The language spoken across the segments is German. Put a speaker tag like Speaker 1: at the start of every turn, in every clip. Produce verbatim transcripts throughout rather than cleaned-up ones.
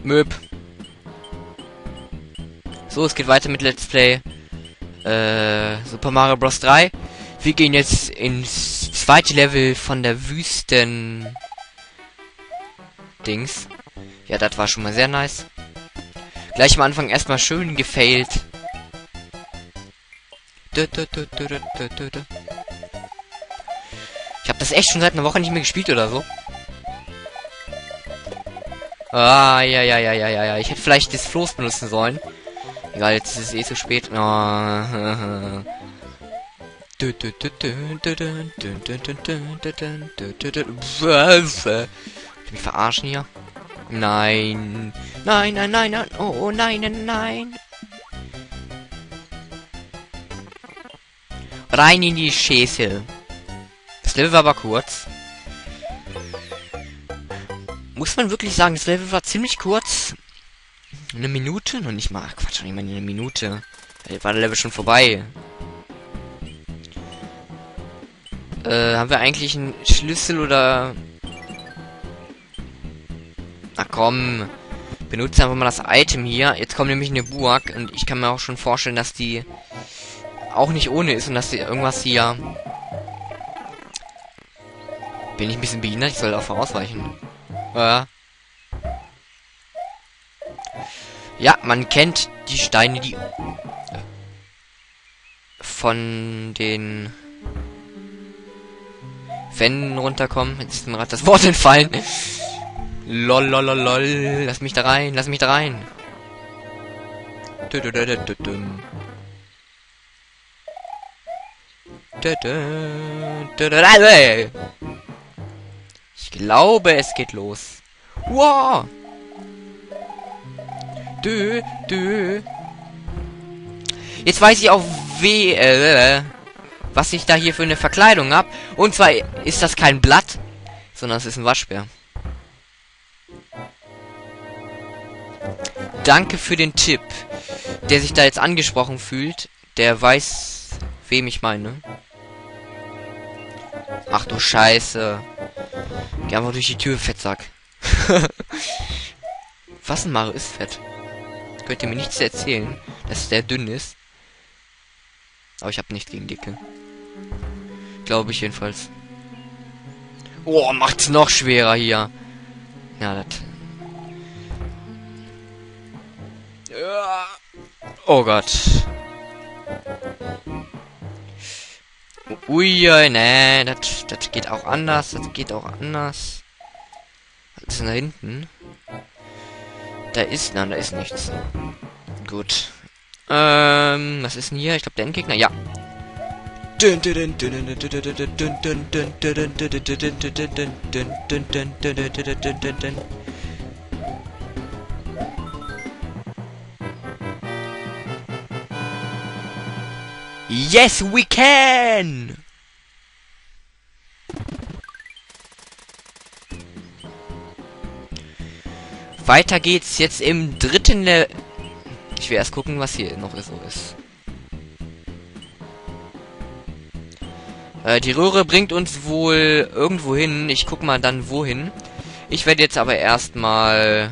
Speaker 1: Möb. So, es geht weiter mit Let's Play äh, Super Mario Bros. drei. Wir gehen jetzt ins zweite Level von der Wüsten Dings. Ja, das war schon mal sehr nice. Gleich am Anfang erstmal schön gefailt. Ich habe das echt schon seit einer Woche nicht mehr gespielt oder so. Ah, ja, ja, ja, ja, ja, ja. Ich hätte vielleicht das Floß benutzen sollen. Egal, jetzt ist es eh zu spät. Oh. Mich verarschen hier? Nein. Nein, nein, nein, nein. Oh, oh nein, nein, nein. Rein in die Schäsel. Das Level war aber kurz. Muss man wirklich sagen, das Level war ziemlich kurz. Eine Minute? Noch nicht mal. Quatsch, nicht mal eine Minute. Da war der Level schon vorbei. Äh, haben wir eigentlich einen Schlüssel oder... Ach komm. Benutze einfach mal das Item hier. Jetzt kommt nämlich eine Burg. Und ich kann mir auch schon vorstellen, dass die auch nicht ohne ist. Und dass die irgendwas hier... Bin ich ein bisschen behindert? Ich soll auch vorausweichen. Äh. Ja, man kennt die Steine, die von den Wänden runterkommen. Jetzt ist mir gerade das Wort entfallen. Lol, lol, lol, lol. Lass mich da rein, lass mich da rein. Ich glaube, es geht los. Wow! Dö, dö. Jetzt weiß ich auch, wie, äh, was ich da hier für eine Verkleidung habe. Und zwar ist das kein Blatt, sondern es ist ein Waschbär. Danke für den Tipp. Der sich da jetzt angesprochen fühlt, der weiß, wem ich meine. Ach du Scheiße. Geh einfach durch die Tür, Fettsack. Was ein Mario ist fett. Könnt ihr mir nichts erzählen, dass der dünn ist. Aber ich habe nichts gegen Dicke. Glaube ich jedenfalls. Oh, macht's noch schwerer hier. Ja, das. Oh Gott. Ui, ne, das, das geht auch anders. Das geht auch anders. Was ist denn da hinten? Da ist, nein, da ist nichts. Gut. Ähm, was ist denn hier? Ich glaube, der Endgegner, ja. Yes, we can! Weiter geht's jetzt im dritten Le... Ich will erst gucken, was hier noch so ist. Äh, die Röhre bringt uns wohl irgendwo hin. Ich guck mal dann wohin. Ich werde jetzt aber erstmal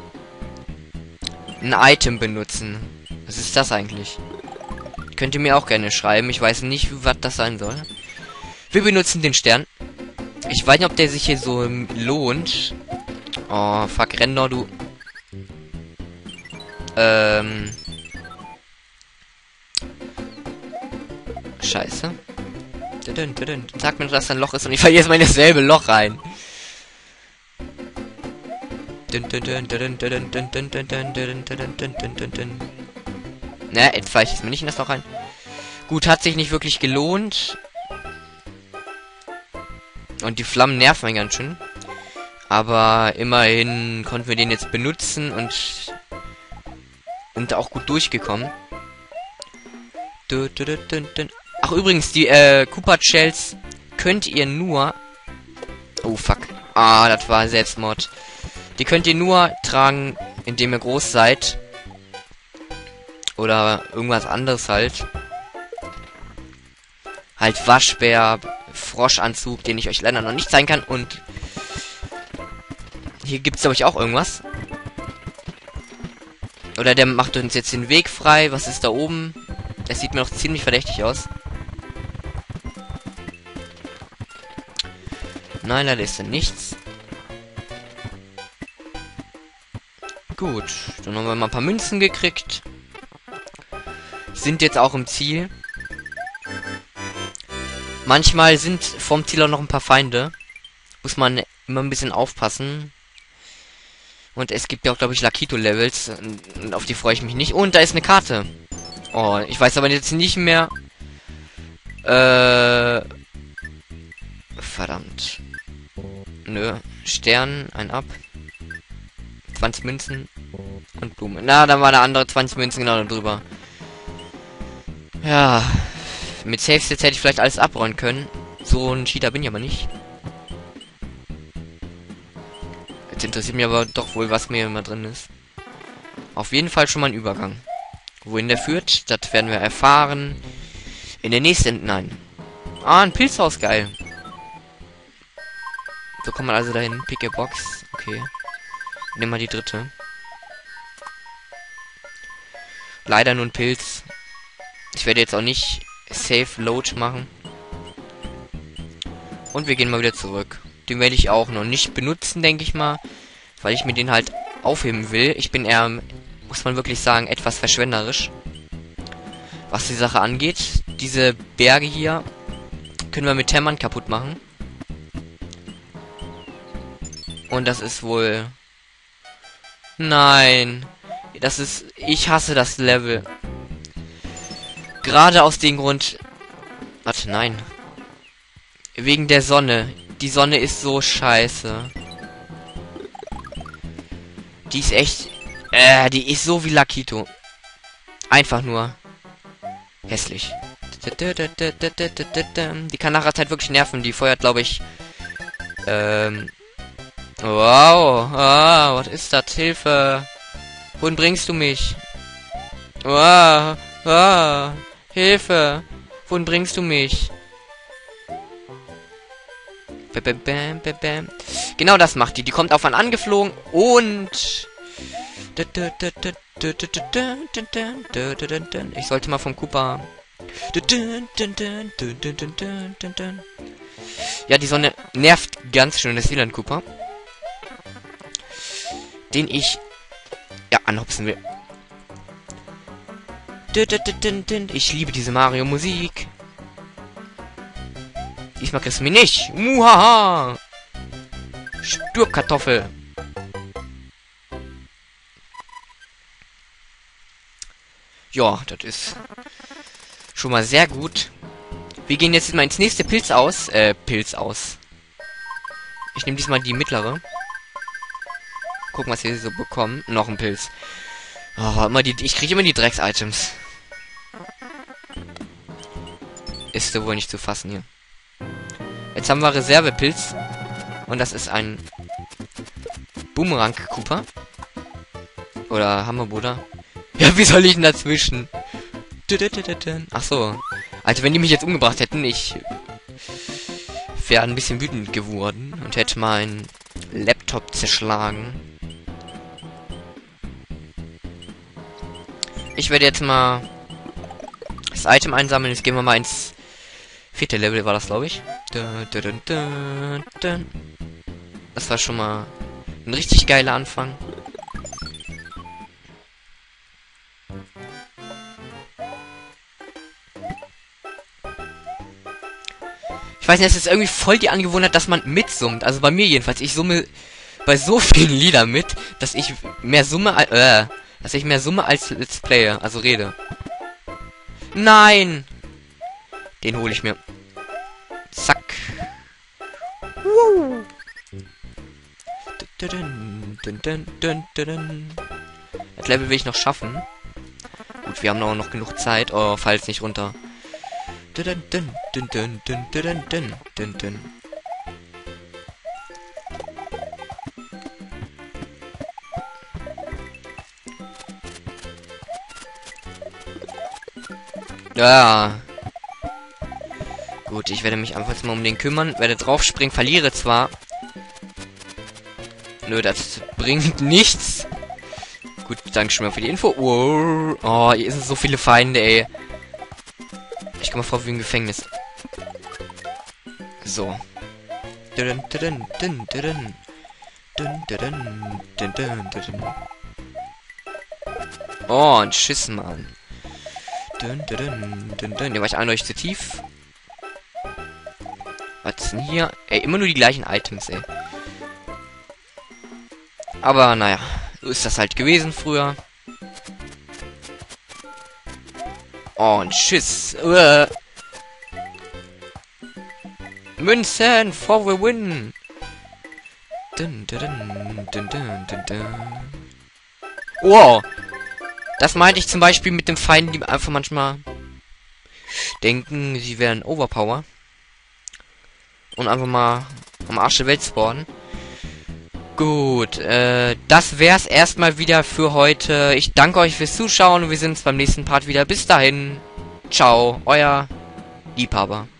Speaker 1: ein Item benutzen. Was ist das eigentlich? Könnt ihr mir auch gerne schreiben. Ich weiß nicht, was das sein soll. Wir benutzen den Stern. Ich weiß nicht, ob der sich hier so lohnt. Oh, fuck, Render, du. Ähm. Scheiße. Sag mir, dass da ein Loch ist und ich falle jetzt mal in dasselbe Loch rein. Ne, jetzt falle ich jetzt mal nicht in das Loch rein. Gut, hat sich nicht wirklich gelohnt. Und die Flammen nerven mich ganz schön. Aber immerhin konnten wir den jetzt benutzen und sind auch gut durchgekommen. Ach übrigens, die äh, Koopa Shells könnt ihr nur... Oh fuck. Ah, das war Selbstmord. Die könnt ihr nur tragen, indem ihr groß seid. Oder irgendwas anderes halt. Halt Waschbär, Froschanzug, den ich euch leider noch nicht zeigen kann. Und hier gibt es, glaube ich, auch irgendwas. Oder der macht uns jetzt den Weg frei. Was ist da oben? Das sieht mir noch ziemlich verdächtig aus. Nein, leider ist da nichts. Gut, dann haben wir mal ein paar Münzen gekriegt. Sind jetzt auch im Ziel. Manchmal sind vom Ziel auch noch ein paar Feinde. Muss man immer ein bisschen aufpassen. Und es gibt ja auch, glaube ich, Lakito-Levels. Und auf die freue ich mich nicht. Und da ist eine Karte. Oh, ich weiß aber jetzt nicht mehr. Äh. Verdammt. Nö. Stern, ein ab. zwanzig Münzen. Und Blumen. Na, da war eine andere zwanzig Münzen genau da drüber. Ja. Mit Safe Stats hätte ich vielleicht alles abräumen können. So ein Cheater bin ich aber nicht. Jetzt interessiert mich aber doch wohl, was mir immer drin ist. Auf jeden Fall schon mal ein Übergang. Wohin der führt, das werden wir erfahren. In der nächsten... Nein. Ah, ein Pilzhaus, geil. So kommt man also dahin. Pick a Box. Okay. Nimm mal die dritte. Leider nur ein Pilz. Ich werde jetzt auch nicht Safe Load machen. Und wir gehen mal wieder zurück. Den werde ich auch noch nicht benutzen, denke ich mal. Weil ich mir den halt aufheben will. Ich bin eher, muss man wirklich sagen, etwas verschwenderisch. Was die Sache angeht. Diese Berge hier können wir mit Hämmern kaputt machen. Und das ist wohl... Nein. Das ist... Ich hasse das Level. Gerade aus dem Grund... Warte, nein. Wegen der Sonne. Die Sonne ist so scheiße. Die ist echt... Äh, die ist so wie Lakito. Einfach nur... hässlich. Die kann nachher Zeit wirklich nerven. Die feuert, glaube ich... Ähm... Wow. Ah, was ist das? Hilfe. Wohin bringst du mich? Wow. Ah, Hilfe. Wohin bringst du mich? Bam, bam, bam, bam. Genau das macht die. Die kommt auf einen angeflogen und... Ich sollte mal vom Koopa... Ja, die Sonne nervt ganz schön. Das ist wieder ein Koopa. Den ich... Ja, anhopsen will. Ich liebe diese Mario-Musik. Diesmal kriegst du mich nicht. Muhaha. Sturkartoffel. Ja, das ist schon mal sehr gut. Wir gehen jetzt mal ins nächste Pilz aus. Äh, Pilz aus. Ich nehme diesmal die mittlere. Gucken, was wir so bekommen. Noch ein Pilz. Oh, immer die, ich kriege immer die Drecks-Items. Ist so wohl nicht zu fassen hier. Jetzt haben wir Reservepilz. Und das ist ein Boomerang-Cooper. Oder Hammerbruder. Ja, wie soll ich denn dazwischen? Ach so. Also wenn die mich jetzt umgebracht hätten, ich wäre ein bisschen wütend geworden und hätte meinen Laptop zerschlagen. Ich werde jetzt mal das Item einsammeln. Jetzt gehen wir mal ins vierte Level, war das, glaube ich. Das war schon mal ein richtig geiler Anfang. Ich weiß nicht, es ist irgendwie voll die Angewohnheit, dass man mitsummt. Also bei mir jedenfalls. Ich summe bei so vielen Liedern mit, dass ich mehr summe als, äh, dass ich mehr summe als Let's Player, also rede. Nein! Den hole ich mir. Zack. Woo. Das Level will ich noch schaffen. Gut, wir haben auch noch genug Zeit. Oh, fall's nicht runter. Ja. Gut, ich werde mich einfach jetzt mal um den kümmern. Werde draufspringen, verliere zwar. Nö, das bringt nichts. Gut, danke schon mal für die Info. Wow. Oh, hier sind so viele Feinde, ey. Ich komme mal vor wie im Gefängnis. So. Dun, dun, dun, dun, dun, dun, dun, dun, dun. Oh, ein Schiss, Mann. Dun, dun, dun, dun, dun. Der war ich eindeutig zu tief. Was ist denn hier? Ey, immer nur die gleichen Items, ey. Aber, naja. So ist das halt gewesen früher. Oh, ein Schiss. Uah. Münzen for the win. Dun, dun, dun, dun, dun, dun, dun. Wow. Das meinte ich zum Beispiel mit dem Feinden, die einfach manchmal denken, sie wären Overpower. Und einfach mal am Arsch der Welt spawnen. Gut, äh, das wär's erstmal wieder für heute. Ich danke euch fürs Zuschauen und wir sehen uns beim nächsten Part wieder. Bis dahin. Ciao, euer Liebhaber.